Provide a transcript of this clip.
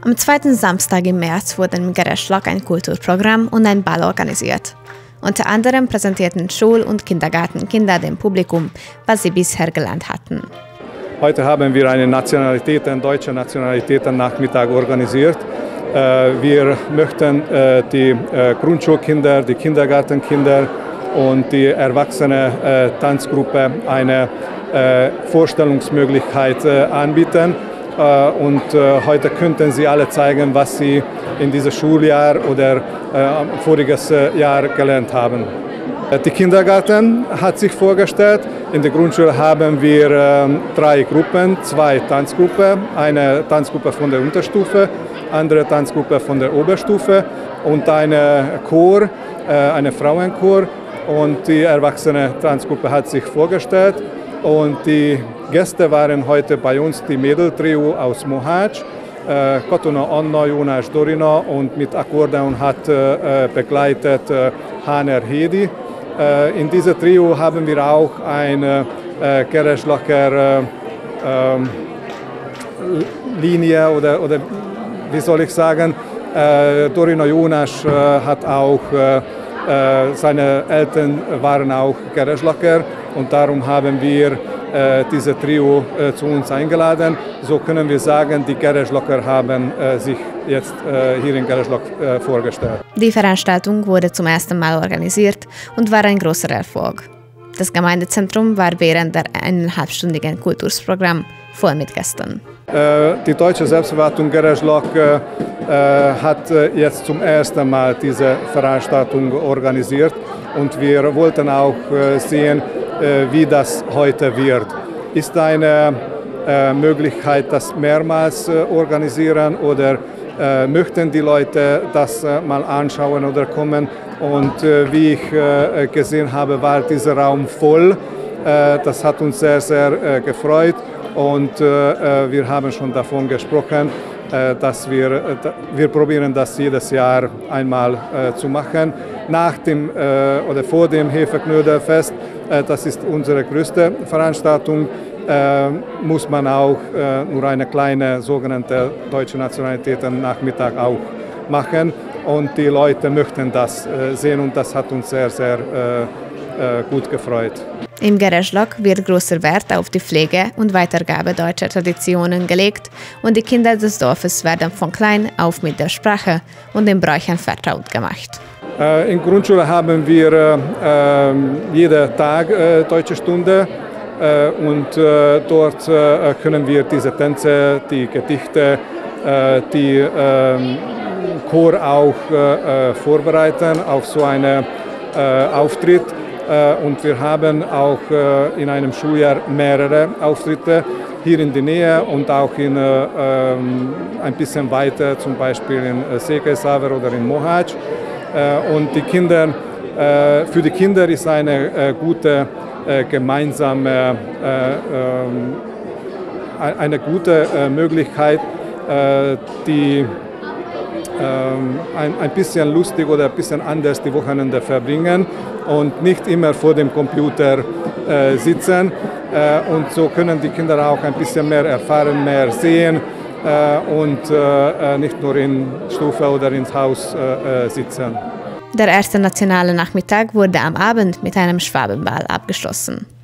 Am zweiten Samstag im März wurden im Gereschlak ein Kulturprogramm und ein Ball organisiert. Unter anderem präsentierten Schul- und Kindergartenkinder dem Publikum, was sie bisher gelernt hatten. Heute haben wir einen deutschen Nationalitäten-Nachmittag organisiert. Wir möchten die Grundschulkinder, die Kindergartenkinder und die erwachsene Tanzgruppe eine Vorstellungsmöglichkeit anbieten. Und heute könnten Sie alle zeigen, was Sie in diesem Schuljahr oder voriges Jahr gelernt haben. Die Kindergarten hat sich vorgestellt. In der Grundschule haben wir 3 Gruppen, 2 Tanzgruppen, eine Tanzgruppe von der Unterstufe, andere Tanzgruppe von der Oberstufe und eine Chor, eine Frauenchor. Und die erwachsene Tanzgruppe hat sich vorgestellt. Und die Gäste waren heute bei uns die Mädeltrio aus Mohács, Katona Anna, Jónás Dorina und mit Akkordeon hat begleitet Háner Hédi. In diesem Trio haben wir auch eine Gereschlaker Linie oder wie soll ich sagen, Dorina Jónás hat auch, seine Eltern waren auch Gereschlaker und darum haben wir dieses Trio zu uns eingeladen. So können wir sagen, die Gereschlaker haben sich jetzt hier in Gereschlak vorgestellt. Die Veranstaltung wurde zum ersten Mal organisiert und war ein großer Erfolg. Das Gemeindezentrum war während der eineinhalbstündigen Kulturprogramm voll mit Gästen. Die Deutsche Selbstverwaltung Gereschlak hat jetzt zum ersten Mal diese Veranstaltung organisiert und wir wollten auch sehen, wie das heute wird. Ist eine Möglichkeit, das mehrmals organisieren oder möchten die Leute das mal anschauen oder kommen? Und wie ich gesehen habe, war dieser Raum voll. Das hat uns sehr, sehr gefreut und wir haben schon davon gesprochen, dass wir probieren das jedes Jahr einmal zu machen. Nach dem oder vor dem Hefeknödelfest, das ist unsere größte Veranstaltung, muss man auch nur eine kleine sogenannte deutsche Nationalitäten-Nachmittag auch machen. Und die Leute möchten das sehen und das hat uns sehr, sehr gut gefreut. Im Gereschlak wird großer Wert auf die Pflege und Weitergabe deutscher Traditionen gelegt und die Kinder des Dorfes werden von klein auf mit der Sprache und den Bräuchen vertraut gemacht. In Grundschule haben wir jeden Tag deutsche Stunde und dort können wir diese Tänze, die Gedichte, die Chor auch vorbereiten auf so einen Auftritt. Und wir haben auch in einem Schuljahr mehrere Auftritte hier in der Nähe und auch ein bisschen weiter, zum Beispiel in Székelysaver oder in Mohács. Und für die Kinder ist eine gute gemeinsame, eine gute Möglichkeit, die ein bisschen lustig oder ein bisschen anders die Wochenende verbringen und nicht immer vor dem Computer sitzen. Und so können die Kinder auch ein bisschen mehr erfahren, mehr sehen und nicht nur in Stufe oder ins Haus sitzen. Der erste nationale Nachmittag wurde am Abend mit einem Schwabenball abgeschlossen.